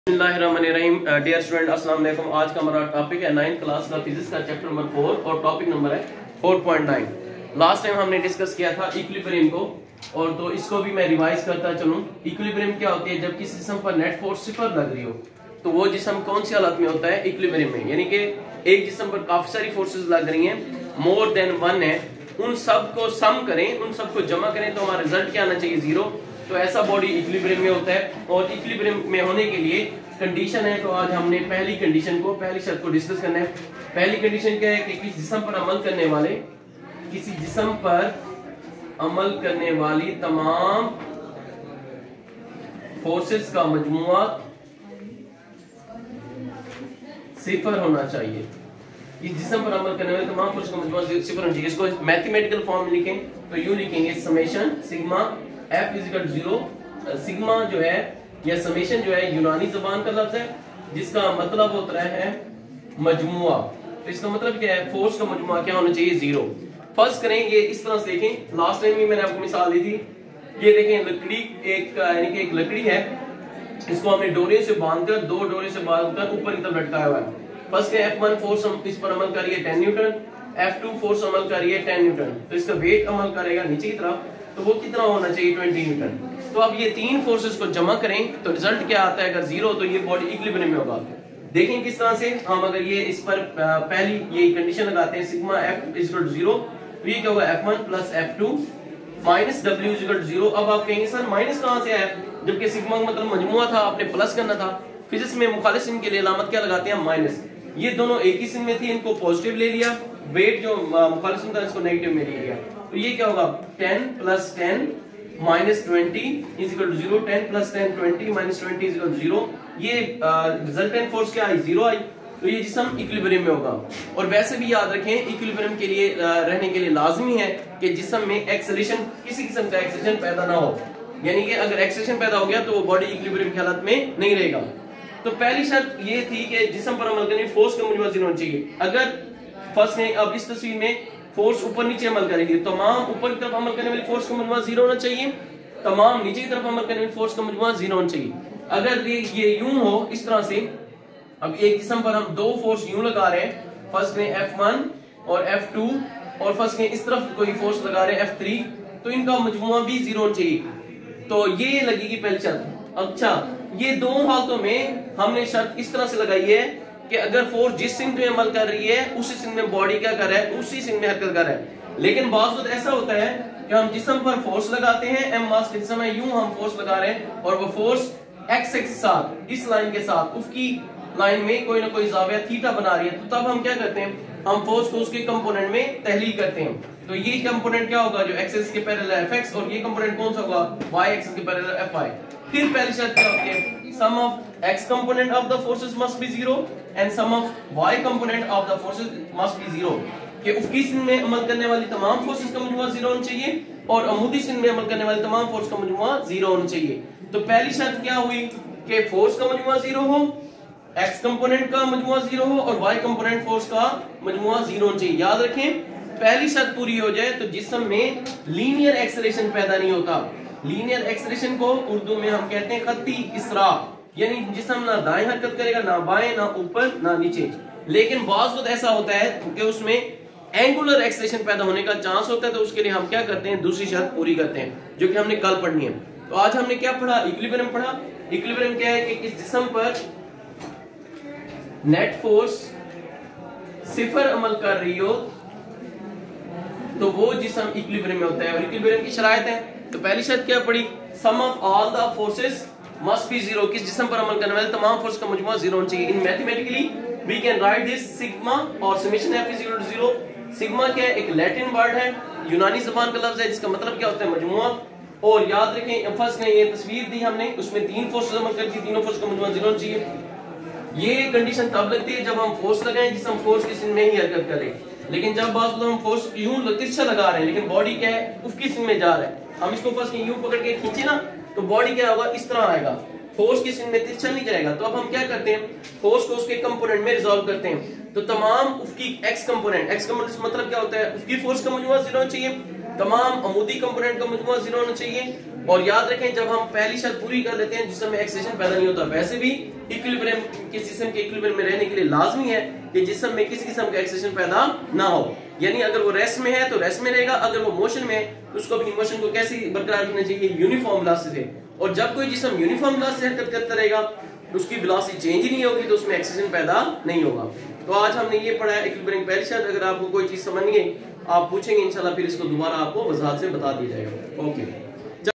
बिस्मिल्लाहिर्रहमानिर्रहीम। Dear student अस्सलाम वालेकुम। आज का हमारा टॉपिक है 9th क्लास का फिजिक्स का चैप्टर नंबर 4 और टॉपिक नंबर है 4.9। लास्ट टाइम हमने डिस्कस किया था इक्विलिब्रियम को, और तो इसको भी मैं रिवाइज करता चलूं। इक्विलिब्रियम क्या होती है? जब किसी जिस्म पर नेट फोर्स सिफर लग रही हो तो वो जिस्म कौन सी हालत में होता है? इक्विलिब्रियम में। यानी कि एक जिस्म पर काफी सारी फोर्सेस लग रही हैं, मोर देन वन है, उन सब को सम करें, उन सब को जमा करें तो हमारा रिजल्ट क्या आना चाहिए? जीरो। तो ऐसा बॉडी इक्विलिब्रियम में होता है। और इक्विलिब्रियम में होने के लिए कंडीशन है, तो आज हमने पहली कंडीशन को, पहली शर्त को डिस्कस करना है। पहली कंडीशन क्या है कि किसी जिस्म पर अमल करने वाली तमाम फोर्सेस का मजमुआ सिफर होना चाहिए। इस जिस्म पर अमल करने वाले तमाम फोर्स का मजमुआ सिफर होना चाहिए। इसको मैथमेटिकल फॉर्म में लिखें तो यूं लिखेंगे, summation sigma F equal 0। Sigma जो है या समेशन जो है यूनानी जबान का लफ्ज है जिसका मतलब होता है मजमुआ। तो इसका मतलब क्या है? फोर्स का मजमुआ क्या होना चाहिए? जीरो। फर्स्ट करें ये इस तरह से देखें, लास्ट टाइम भी मैंने आपको मिसाल दी थी। ये देखें लकड़ी एक यानी कि एक लकड़ी है, इसको हमने डोरे से बांधकर, दो डोरे से बांधकर ऊपर की तरफ लटकाया हुआ है। फर्स्ट F1 फोर्स इस पर अमल कर रही है 10 न्यूटन, F2 फोर्स अमल कर रही है 10 न्यूटन। तो इसका वेट अमल करेगा नीचे की तरफ, तो वो कितना होना चाहिए? 20 न्यूटन। तो अब ये तीन फोर्सेस को जमा करें तो रिजल्ट क्या आता है? अगर जीरो तो ये बॉडी इक्विलिब्रियम में होगा। देखें किस तरह से हम अगर ये इस पर पहली ये कंडीशन लगाते हैं, सिग्मा F इक्वल 0, तो ये क्या होगा? F1 plus F2 minus W equal 0। अब आप कहेंगे सर माइनस कहां से आया? जबकि सिग्मा का मतलब मजमुआ था, आपने प्लस करना था। फिजिक्स में मुखालिफ चिन्ह के लिए अलामत क्या लगाते हैं? माइनस। ये दोनों एक ही चिन्ह में थी, इनको पॉजिटिव ले लिया, वेट जो मुखालिफ चिन्ह था इसको नेगेटिव में ले लिया। तो ये क्या होगा? 10 plus 10 minus 20 is equal to 0। 10 plus 10 20 minus 20 is equal to 0। ये रिजल्टेंट फोर्स क्या आई? जीरो आई। तो ये जिस्म इक्विलिब्रियम में होगा। और वैसे भी याद रखें, इक्विलिब्रियम के लिए रहने के लिए लाजमी है कि जिस्म में एक्सेलरेशन, किसी किस्म का एक्सेलरेशन पैदा ना हो। यानी कि अगर एक्सेलरेशन पैदा हो गया तो वो बॉडी इक्विलिब्रियम की हालत में नहीं रहेगा। तो पहली शर्त ये थी कि जिस्म पर अमल करने फोर्स का मजमुआ जीरो होना चाहिए। अगर फर्स्ट में अब इस तस्वीर में फोर्स ऊपर नीचे अमल करेगी, तमाम ऊपर की तरफ अमल करने वाली फोर्स का मजमुआ जीरो होना चाहिए, तमाम नीचे की तरफ अमल करने वाली फोर्स का मजमुआ जीरो होना चाहिए। अगर ये यूं हो इस तरह से, अब एक जिस्म पर हम दो फोर्स यूं लगा रहे हैं, फर्स्ट में F1 और F2, और फर्स्ट में इस तरफ कोई फोर्स लगा रहे हैं F3, तो इनका मजमुआ भी जीरो होना चाहिए। तो ये लगेगी पहली शर्त। अच्छा, ये दो हालतों में हमने शर्त इस तरह से लगाई है कि अगर फोर्स जिस सिंह में अमल कर रही है उसी सिंह में बॉडी क्या कर रहा है? उसी सिंह में हरकत कर रहा है। लेकिन बाज़ वक्त ऐसा होता है कि हम जिस्म पर फोर्स लगाते हैं, एम मास के जिस्म है, यूं हम फोर्स लगा रहे हैं और वो फोर्स एक्स एक्स के साथ, इस लाइन के साथ, उसकी लाइन में कोई ना कोई ज़ाविया थीटा बना रही है। तो तब हम क्या करते हैं? हम फोर्स को उसके कंपोनेंट में तहलील करते हैं। तो ये कंपोनेंट क्या होगा? जो एक्स एक्स के पैरेलल fx, और ये कंपोनेंट कौन सा होगा? y एक्सिस के पैरेलल fy। फिर पहली शर्त क्या होती है? Sum of x component of the forces must be zero and sum of y component of the forces must be zero. कि उसकी सिंह में अमल करने वाली तमाम फोर्सेस का मजमुआ जीरो होना चाहिए और अमूदी सिंह में अमल करने वाली तमाम फोर्स का मजमुआ जीरो होना चाहिए। तो पहली शर्त क्या हुई कि फोर्स का मजमुआ जीरो हो, x कंपोनेंट का मजमुआ जीरो हो और y कंपोनेंट फोर्स का मजमुआ जीरो होना चाहिए। याद रखें, पहली शर्त पूरी हो जाए तो जिस्म में लीनियर एक्सेलरेशन पैदा नहीं होता। लीनियर एक्सेलरेशन को उर्दू में हम कहते हैं खत्ती इसरा, यानी जिस्म ना दाएं हरकत करेगा, ना बाएं, ना ऊपर, ना नीचे। लेकिन बाज़ वक्त ऐसा होता है कि उसमें एंगुलर एक्सेलरेशन पैदा होने का चांस होता है, तो उसके लिए हम क्या करते हैं? दूसरी शर्त पूरी करते हैं, जो कि हमने कल पढ़नी है। तो आज हमने क्या पढ़ा? इक्विलिब्रियम पढ़ा। इक्विलिब्रियम क्या है कि इस जिस्म पर नेट फोर्स सिफर अमल कर रही हो तो वो जिस्म इक्विलिब्रियम में होता है। और इक्विलिब्रियम की शराइत है, तो पहली शर्त क्या पड़ी? Sum of all the forces must be zero. किस जिस्म पर अमल करने वाले तमाम फोर्स का मजमुआ जीरो होना चाहिए। In mathematically we can write this sigma और summation F is equal to zero. Sigma क्या है? एक लैटिन वर्ड है, यूनानी जबान का लफ्ज है, जिसका मतलब क्या होता है? मजमुआ। और याद रखें, फर्स्ट में ये तस्वीर दी हमने, उसमें तीन फोर्सेस अमल करती है, तीनों फोर्स का मजमुआ जीरो होना चाहिए। ये कंडीशन तब लगती है जब हम फोर्स लगाएं जिसम फोर्स की सिंह में ही हरकत करे। लेकिन जब बात हम फोर्स यूं तिरछा लगा रहे हैं लेकिन बॉडी क्या है? उसकी सिंह में जा रहा है, हम इसको फर्स्ट यूं पकड़ के खींचे ना तो बॉडी क्या होगा? इस तरह आएगा, फोर्स की सिंह में तिरछा नहीं जाएगा। तो अब हम क्या करते हैं? फोर्स को उसके कंपोनेंट में रिजॉल्व करते हैं। तो तमाम उसकी एक्स कंपोनेंट मतलब क्या होता है? उसकी फोर्स का मजमुआ जीरो होना चाहिए, तमाम अमूदी कंपोनेंट का मजमुआ जीरो होना चाहिए। और याद रखें, जब हम पहली शर्त पूरी कर लेते हैं जिसमें एक्सेलरेशन पैदा नहीं होता। वैसे भी इक्विलिब्रियम किसी जिस्म के इक्विलिब्रियम में रहने के लिए लाजमी है कि जिस्म में किसी किस्म का एक्सेशन पैदा ना हो। यानी अगर वो रेस्ट में है तो रेस्ट में रहेगा, अगर वो मोशन में है तो उसको अपनी मोशन को कैसे बरकरार रखना चाहिए, यूनिफॉर्म वेलोसिटी से। और जब कोई जिस्म यूनिफॉर्म वेलोसिटी से हरकत करता रहेगा उसकी वेलोसिटी चेंज ही नहीं होगी तो उसमें एक्सेशन पैदा नहीं होगा। तो आज हमने ये पढ़ा है इक्विलिब्रियम पहली शर्त। अगर आपको कोई चीज समझ नहीं आप पूछेंगे इंशाल्लाह, फिर इसको दोबारा आपको वजाहत से बता दिया जाएगा। ओके।